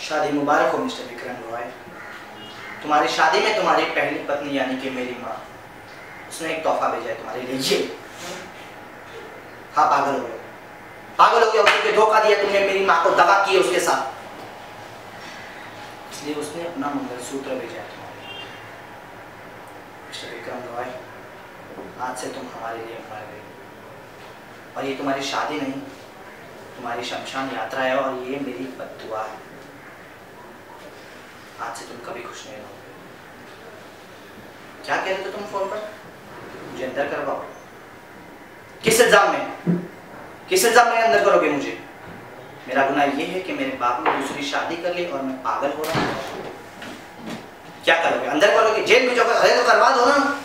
शादी मुबारक हो मिस्टर विक्रम रॉय। तुम्हारी शादी में तुम्हारी पहली पत्नी यानी कि मेरी माँ, उसने एक तोहफा भेजा है तुम्हारे लिए। ये हाँ, पागल हो गया, पागल हो गया। उसने धोखा दिया, तुमने मेरी माँ को दगा की उसके साथ, इसलिए उसने अपना मंगलसूत्र भेजा है तुम्हारे लिए। मिस्टर विक्रम रॉय, आज से तुम हमारे लिए मर गई, और ये तुम्हारी शादी नहीं, तुम्हारी शमशान यात्रा है, और ये मेरी बद्दुआ है। आज से तुम कभी खुश नहीं रहोगे। क्या कह रहे थे तुम फोन पर? मुझे अंदर करवाओ। किस इल्जाम में? किस इल्जाम में अंदर करोगे मुझे? मेरा गुनाह ये है कि मेरे बाप ने दूसरी शादी कर ली और मैं पागल हो रहा हूँ। क्या करोगे? अंदर करोगे? जेल में जाओगे? अरे तो करवा दो ना।